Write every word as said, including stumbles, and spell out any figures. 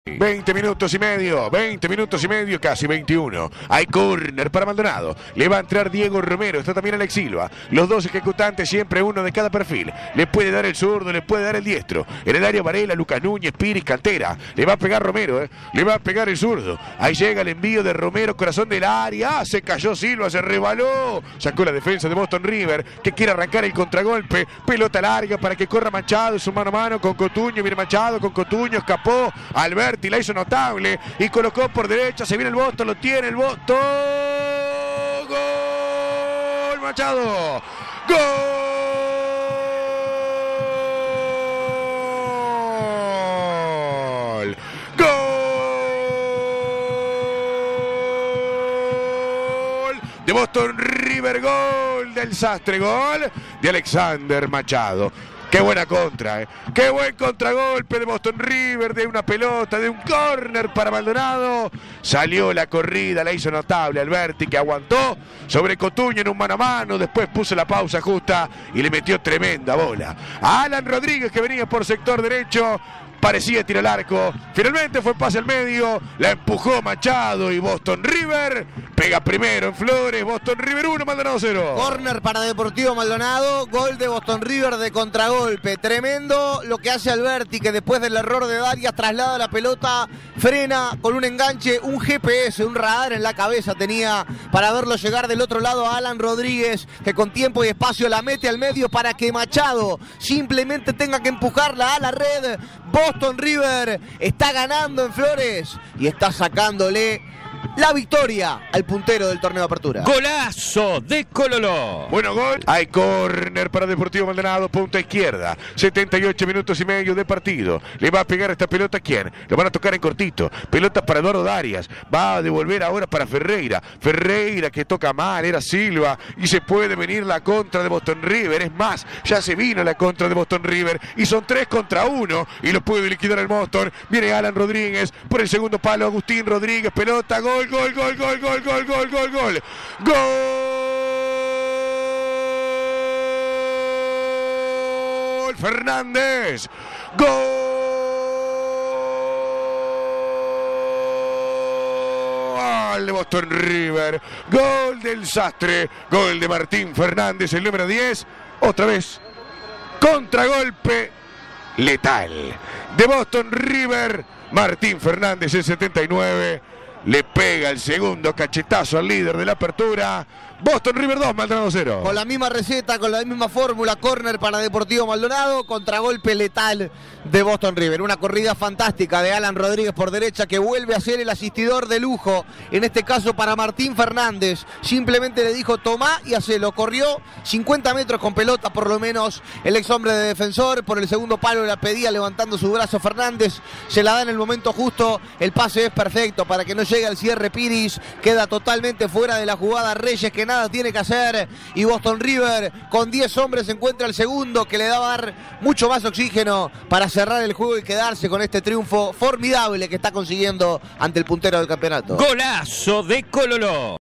veinte minutos y medio, veinte minutos y medio, casi veintiuno. Hay córner para Maldonado. Le va a entrar Diego Romero, está también Alex Silva. Los dos ejecutantes, siempre uno de cada perfil. Le puede dar el zurdo, le puede dar el diestro. En el área Varela, Lucas Núñez, Piris, Cantera. Le va a pegar Romero, ¿eh? Le va a pegar el zurdo. Ahí llega el envío de Romero, corazón del área. Ah, se cayó Silva, se rebaló. Sacó la defensa de Boston River, que quiere arrancar el contragolpe. Pelota larga para que corra Machado, su mano a mano con Cotuño. Viene Machado con Cotuño, escapó. Alberti la hizo notable y colocó por derecha. Se viene el Boston, lo tiene el Boston. ¡Gol! Machado. ¡Gol! ¡Gol! De Boston River, gol del Sastre, gol de Alexander Machado. Qué buena contra, eh. Qué buen contragolpe de Boston River, de una pelota, de un córner para Maldonado. Salió la corrida, la hizo notable Alberti, que aguantó sobre Cotuño en un mano a mano. Después puso la pausa justa y le metió tremenda bola a Alan Rodríguez, que venía por sector derecho. Parecía tirar al arco. Finalmente fue pase al medio. La empujó Machado y Boston River pega primero en Flores. Boston River uno, Maldonado cero. Córner para Deportivo Maldonado. Gol de Boston River de contragolpe. Tremendo lo que hace Alberti, que después del error de Darias traslada la pelota, frena con un enganche, un G P S, un radar en la cabeza tenía para verlo llegar del otro lado a Alan Rodríguez, que con tiempo y espacio la mete al medio para que Machado simplemente tenga que empujarla a la red. Boston River está ganando en Flores y está sacándole la victoria al puntero del torneo de apertura. Golazo de Cololó. Bueno, gol. Hay córner para Deportivo Maldonado, punta izquierda. setenta y ocho minutos y medio de partido. Le va a pegar esta pelota a quién. Lo van a tocar en cortito. Pelota para Eduardo Darias. Va a devolver ahora para Ferreira. Ferreira que toca mal, era Silva. Y se puede venir la contra de Boston River. Es más, ya se vino la contra de Boston River. Y son tres contra uno. Y lo puede liquidar el Boston. Viene Alan Rodríguez por el segundo palo. Agustín Rodríguez. Pelota, gol. Gol, gol, gol, gol, gol, gol, gol, gol. Gol Fernández. Gol de Boston River. Gol del Sastre. Gol de Martín Fernández, el número diez. Otra vez. Contragolpe letal de Boston River. Martín Fernández, el setenta y nueve. Le pega el segundo cachetazo al líder de la apertura. Boston River dos, Maldonado cero. Con la misma receta, con la misma fórmula, córner para Deportivo Maldonado, contragolpe letal de Boston River. Una corrida fantástica de Alan Rodríguez por derecha, que vuelve a ser el asistidor de lujo, en este caso para Martín Fernández. Simplemente le dijo tomá y hacelo. Corrió cincuenta metros con pelota por lo menos el ex hombre de Defensor. Por el segundo palo la pedía levantando su brazo Fernández. Se la da en el momento justo. El pase es perfecto para que no llegue al cierre Piris. Queda totalmente fuera de la jugada Reyes, que nada tiene que hacer, y Boston River con diez hombres encuentra el segundo, que le da a dar mucho más oxígeno para cerrar el juego y quedarse con este triunfo formidable que está consiguiendo ante el puntero del campeonato. Golazo de Cololó.